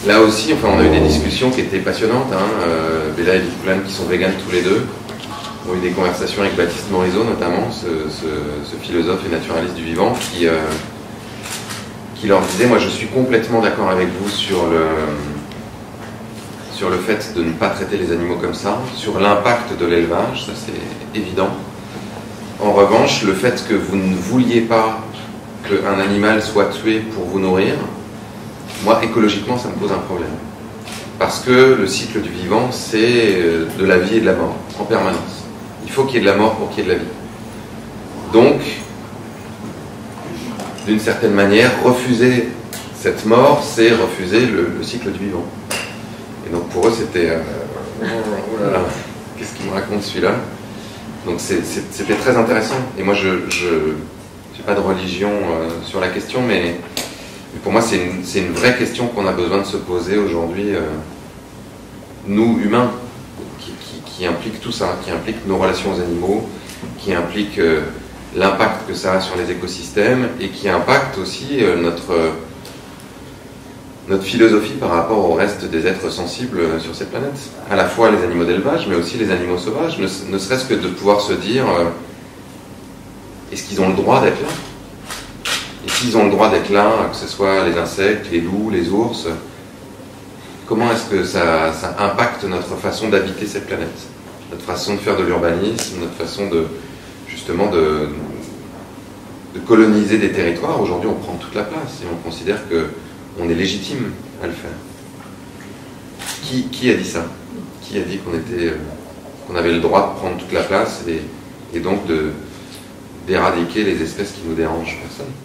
là aussi, enfin, on a eu des discussions qui étaient passionnantes. Béla et Victoulane, qui sont véganes tous les deux, ont eu des conversations avec Baptiste Morisot, notamment, ce philosophe et naturaliste du vivant, qui leur disait, moi je suis complètement d'accord avec vous sur le fait de ne pas traiter les animaux comme ça, sur l'impact de l'élevage, ça c'est évident. En revanche, le fait que vous ne vouliez pas qu'un animal soit tué pour vous nourrir, moi, écologiquement, ça me pose un problème. Parce que le cycle du vivant, c'est de la vie et de la mort, en permanence. Il faut qu'il y ait de la mort pour qu'il y ait de la vie. Donc, d'une certaine manière, refuser cette mort, c'est refuser le cycle du vivant. Et donc, pour eux, c'était... oh là là, qu'est-ce qu'il me raconte celui-là? Donc, c'était très intéressant. Et moi, je n'ai pas de religion sur la question, mais pour moi, c'est une vraie question qu'on a besoin de se poser aujourd'hui, nous, humains, qui implique tout ça, qui implique nos relations aux animaux, qui implique l'impact que ça a sur les écosystèmes, et qui impacte aussi notre philosophie par rapport au reste des êtres sensibles sur cette planète. À la fois les animaux d'élevage, mais aussi les animaux sauvages, ne serait-ce que de pouvoir se dire est-ce qu'ils ont le droit d'être là? Et s'ils ont le droit d'être là, que ce soit les insectes, les loups, les ours, comment est-ce que ça impacte notre façon d'habiter cette planète? Notre façon de faire de l'urbanisme, notre façon justement de coloniser des territoires. Aujourd'hui, on prend toute la place et on considère qu'on est légitime à le faire. Qui a dit ça? Qui a dit qu'on avait le droit de prendre toute la place et donc d'éradiquer les espèces qui nous dérangent? Personne.